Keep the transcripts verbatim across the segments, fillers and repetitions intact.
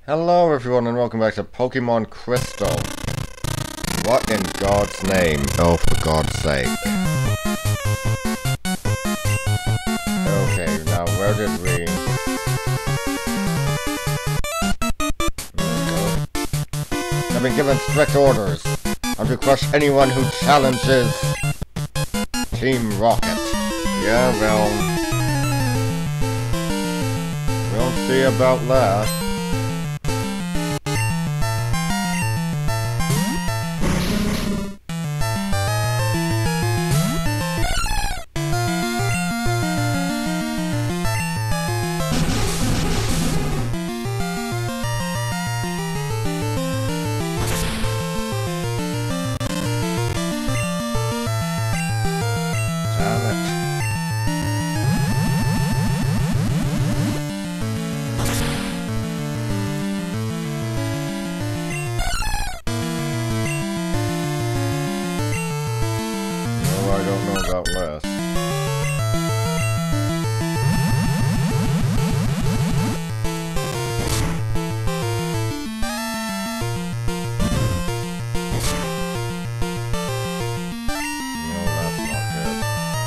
Hello everyone and welcome back to Pokemon Crystal. What in God's name? Oh, for God's sake. Okay, now where did we... There we go. I've been given strict orders. I'm to crush anyone who challenges Team Rocket. Yeah, well... We'll see about that. I don't know about less. No, that's not good.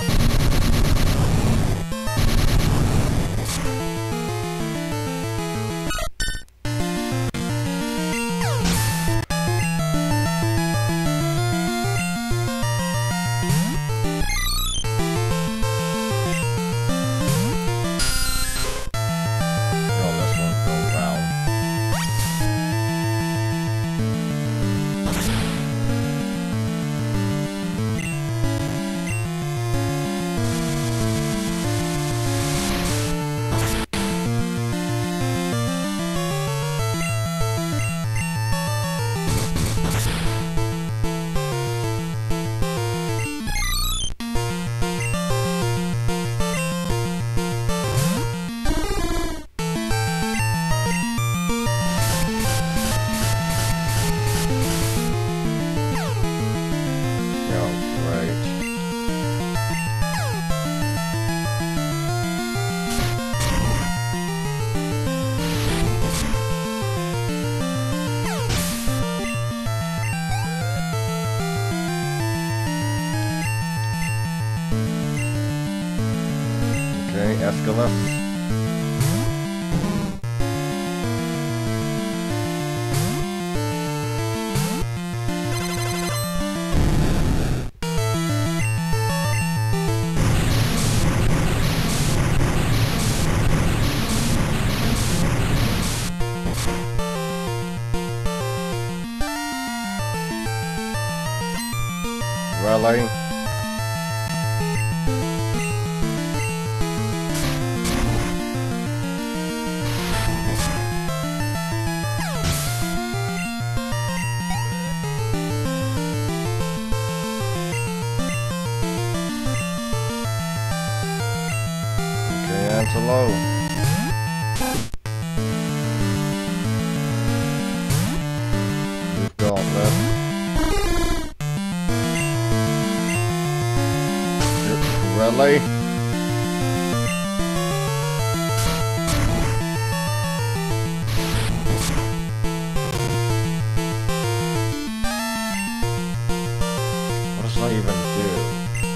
Okay, Escalus. Really? Hello. You've got this. Really? What does that even do?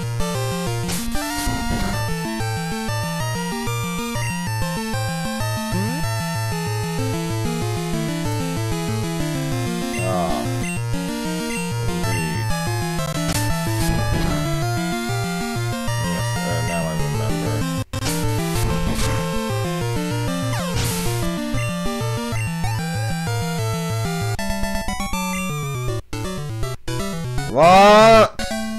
What?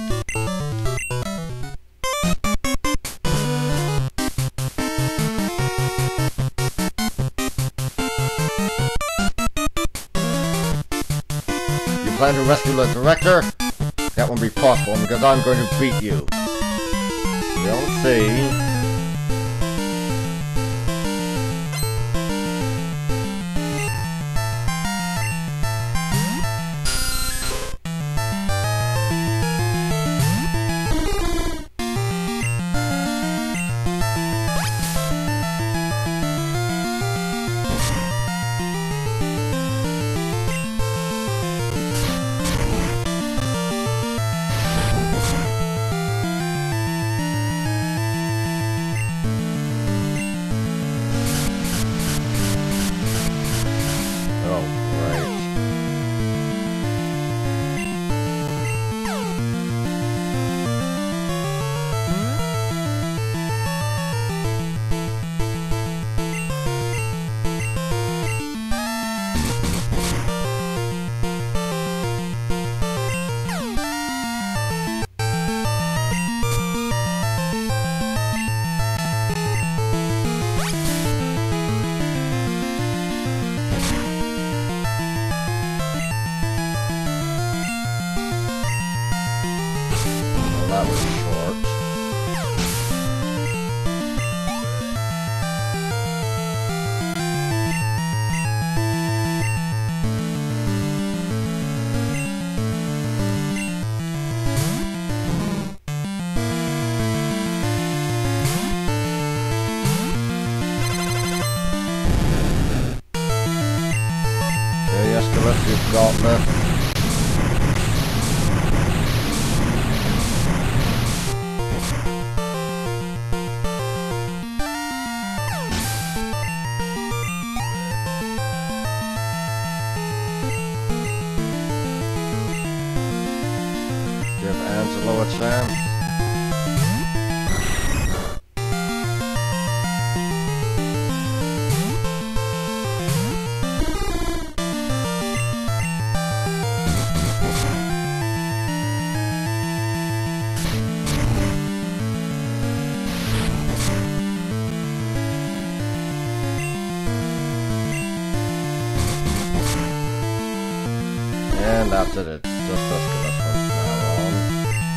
You plan to rescue the director? That won't be possible because I'm going to beat you. We'll see. this, you've got this. Give Angelo a chance. And that's it, it's just us for this one now on.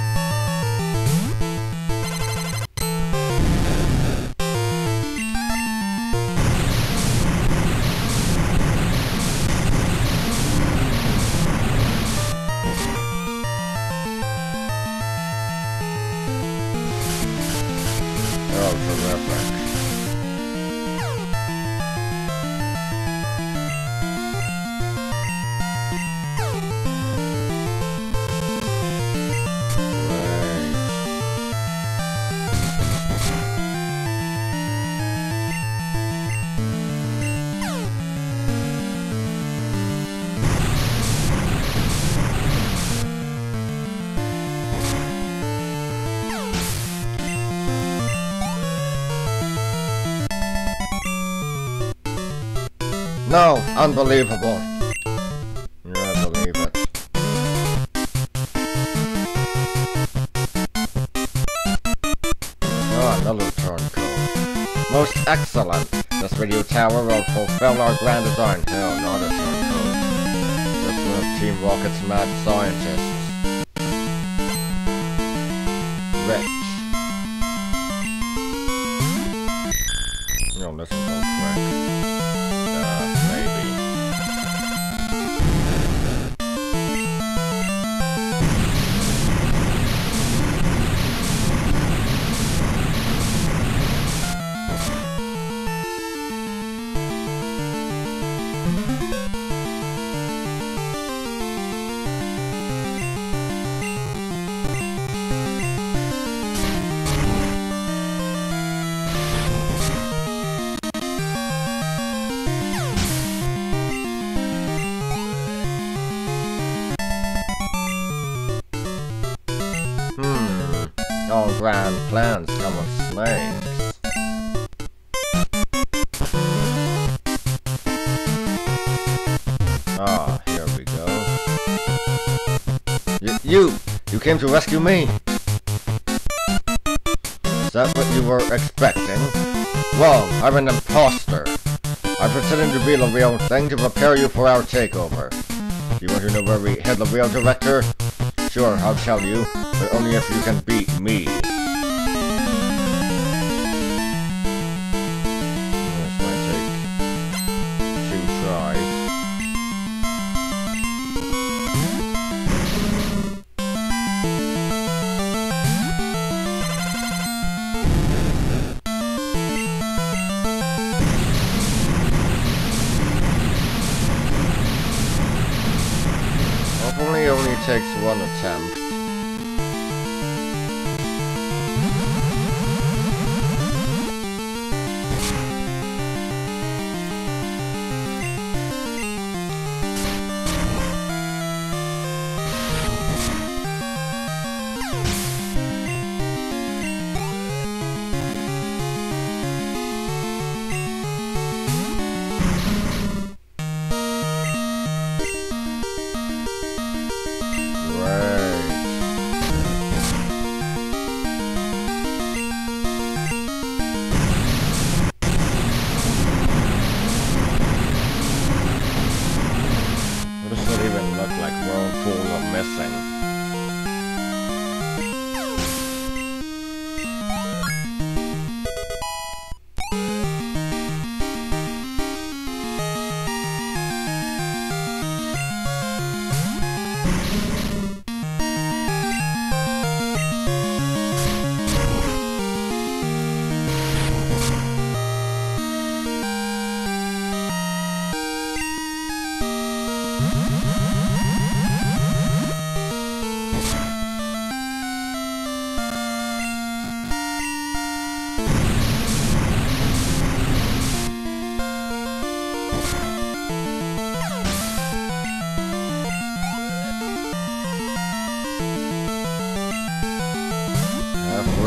Oh, terrific. No, unbelievable. Yeah, I believe it. Oh, another turn code. Most excellent. This radio tower will fulfill our grand design. Hell, not a turn code. Just one of Team Rocket's mad scientists. Rich. No, this is all quick. All grand plans come with snakes. Ah, here we go. Y you! You came to rescue me! Is that what you were expecting? Wrong, I'm an imposter. I'm pretending to be the real thing to prepare you for our takeover. You want to know where we hid the real director? Sure, I'll tell you, but only if you can beat me. This might take two tries. Hopefully it only takes one attempt.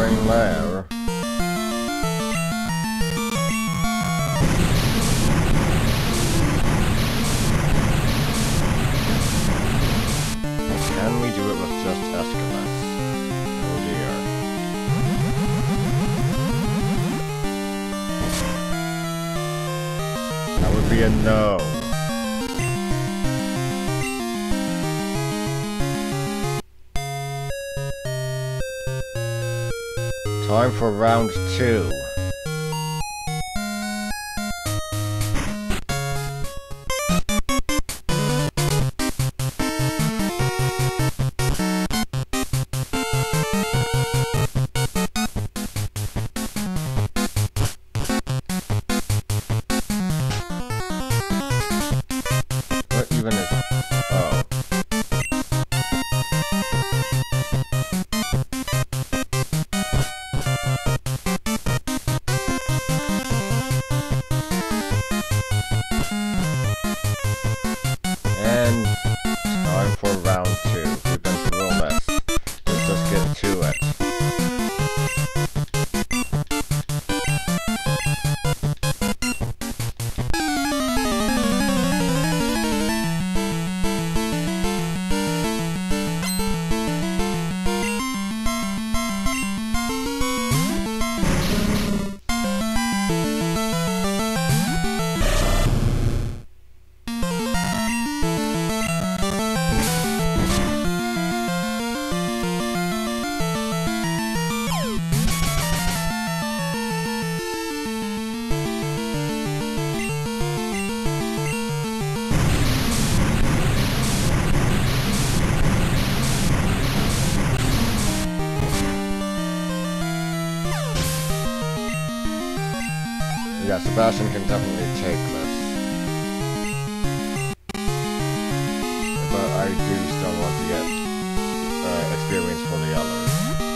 nothing there. Can we do it with just Escalus? Oh dear. That would be a no. Time for round two. What even is... Oh. And time for round two. We've been through all this. Let's just get to it. Yeah, Sebastian can definitely take this. But I do still want to get uh, experience for the others.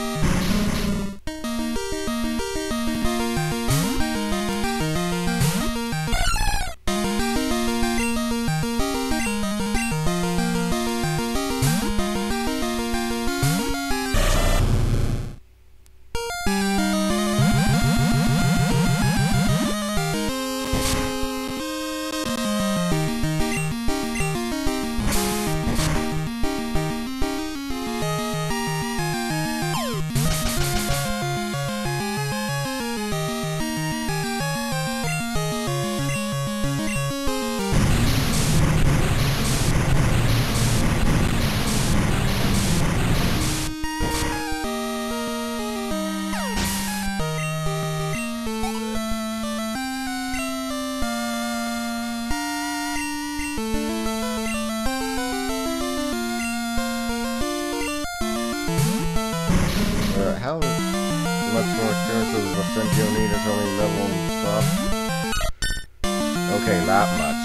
Uh, how much more experience does Vicentio need? It's only level and stuff. Okay, that much.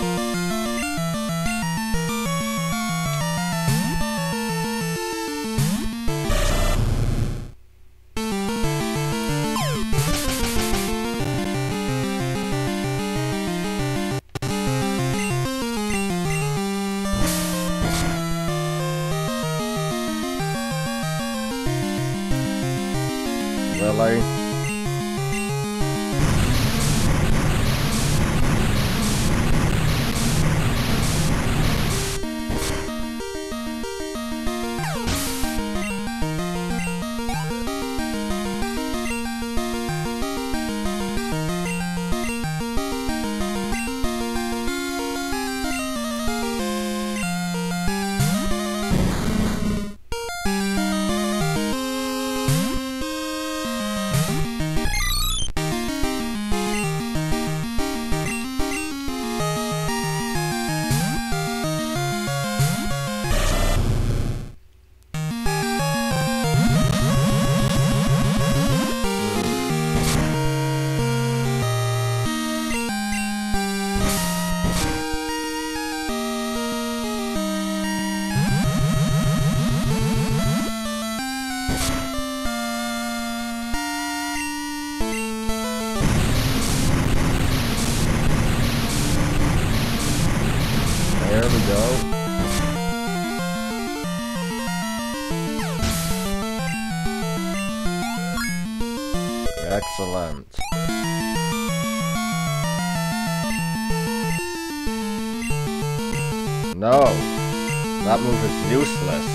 Really? There we go. Excellent. No, that move is useless.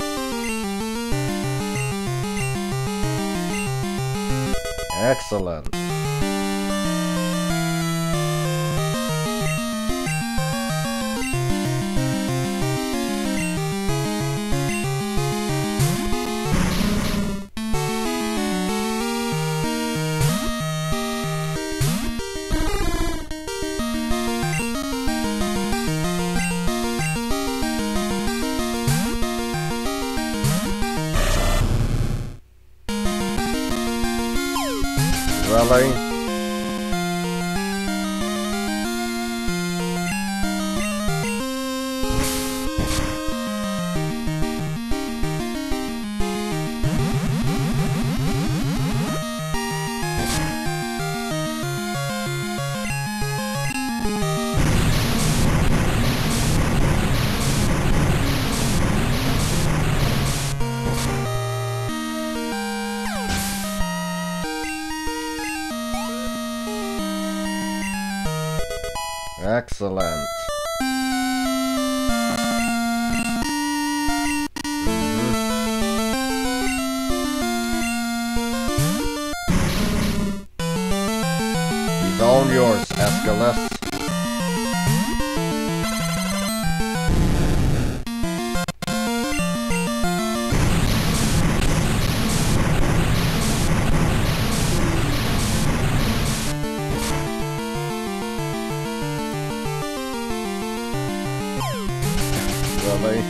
Excellent. Really? Excellent. Mm-hmm. He's all yours, Aeschylus. Really?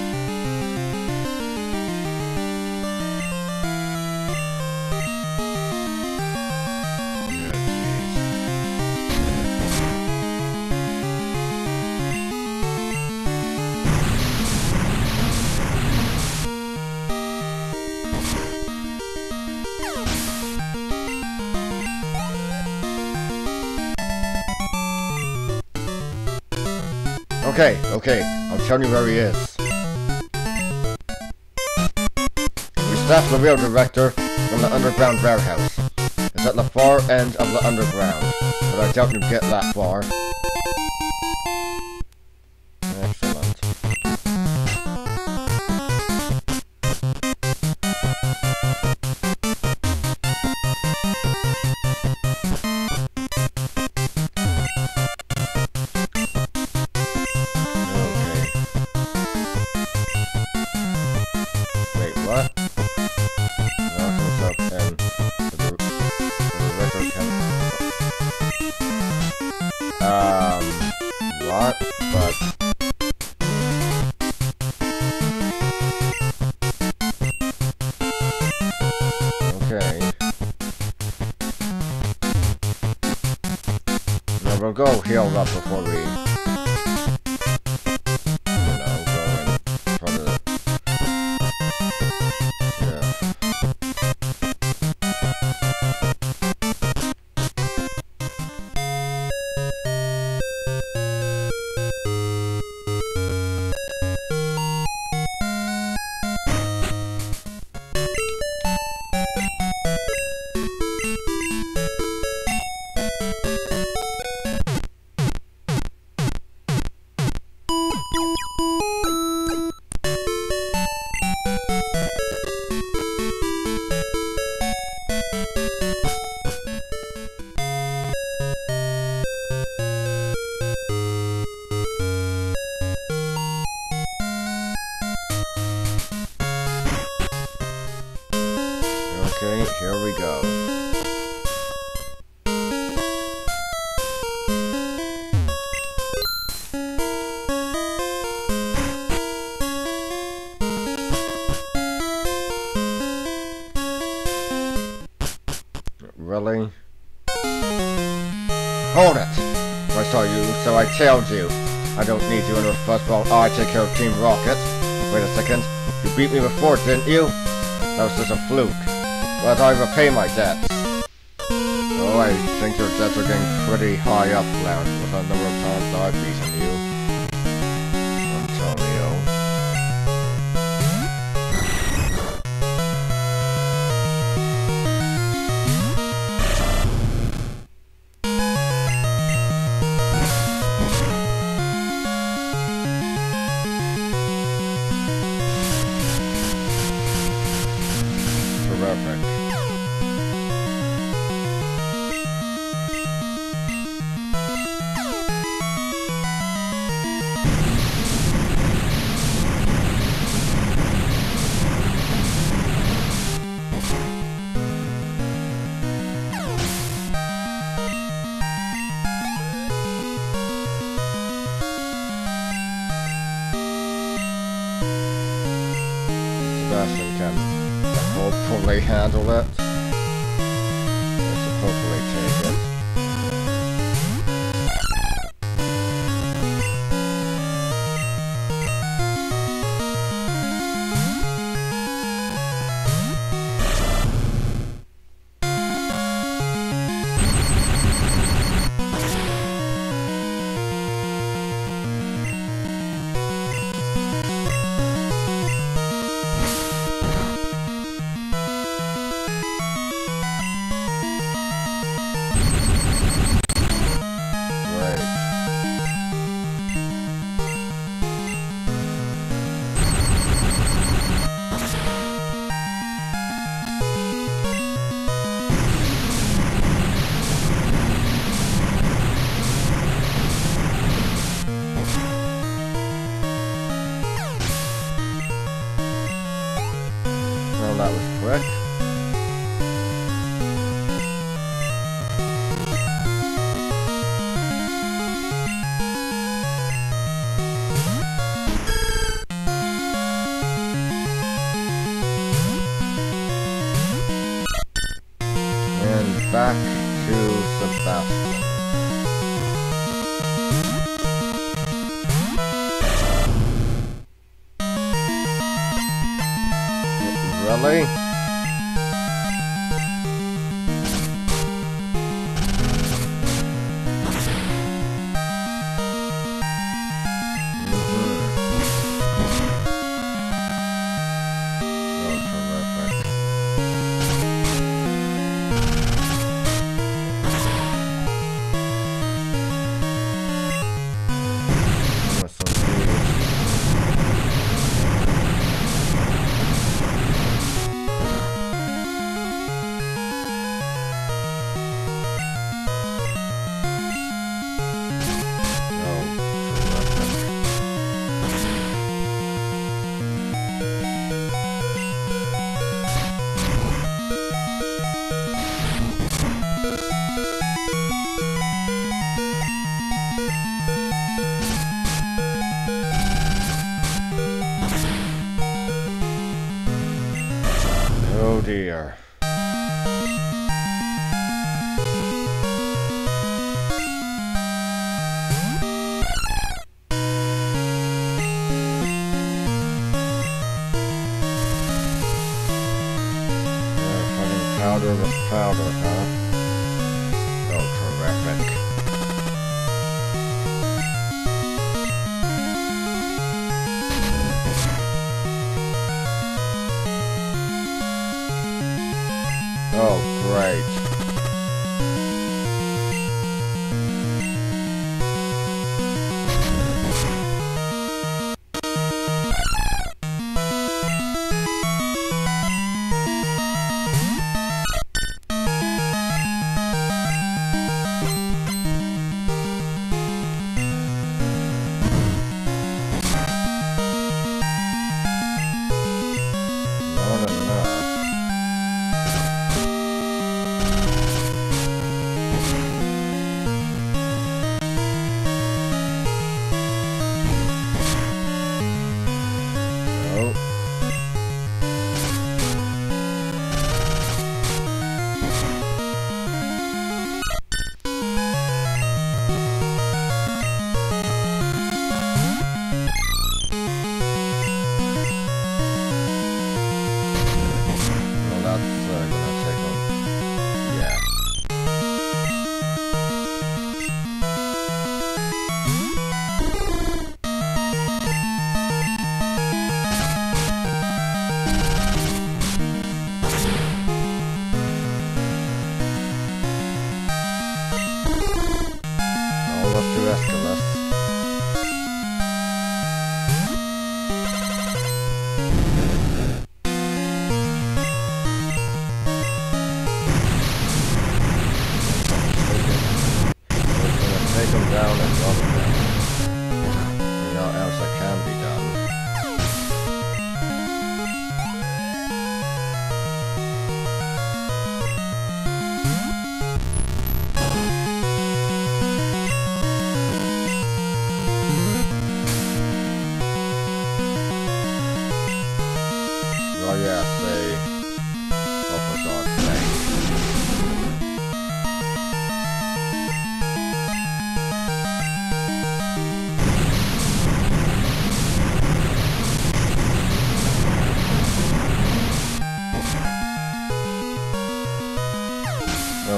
Okay, okay, I'll tell you where he is. We staffed the rail director from the underground warehouse. It's at the far end of the underground, but I doubt you'd get that far. Excellent. Um, what? But... Okay. Now we'll go heal up before we... You know, go in front of the... Yeah. Okay, here we go. Really? Hold it! I saw you, so I tailed you. I don't need you in a fuzzball. Oh, I take care of Team Rocket. Wait a second. You beat me before, didn't you? That was just a fluke. But I repay my debts. Oh, I think your debts are getting pretty high up, Clarence, with the number of times I've beaten you. Antonio. can hopefully handle it. I should hopefully take it. That was quick. And back to Sebastian. Really? Oh dear. Powder with powder, huh? Oh, terrific. Oh, great.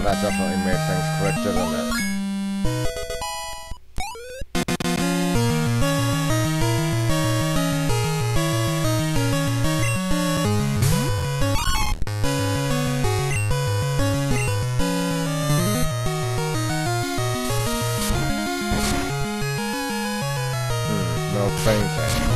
that definitely made things quick, didn't it? Hmm, no fainting.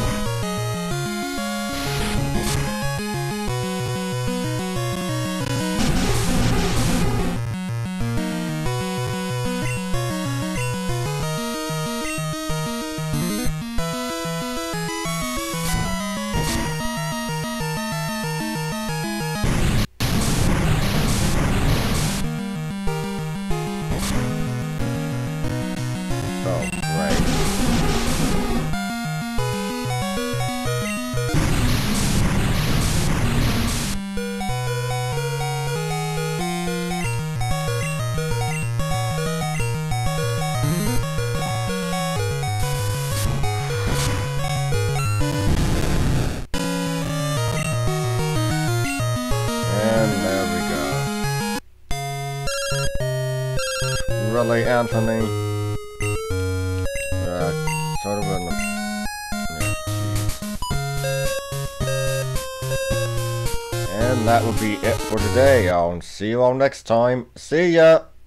Really, Anthony? Uh, sort of in the... Yeah, and that would be it for today. I'll see you all next time. See ya!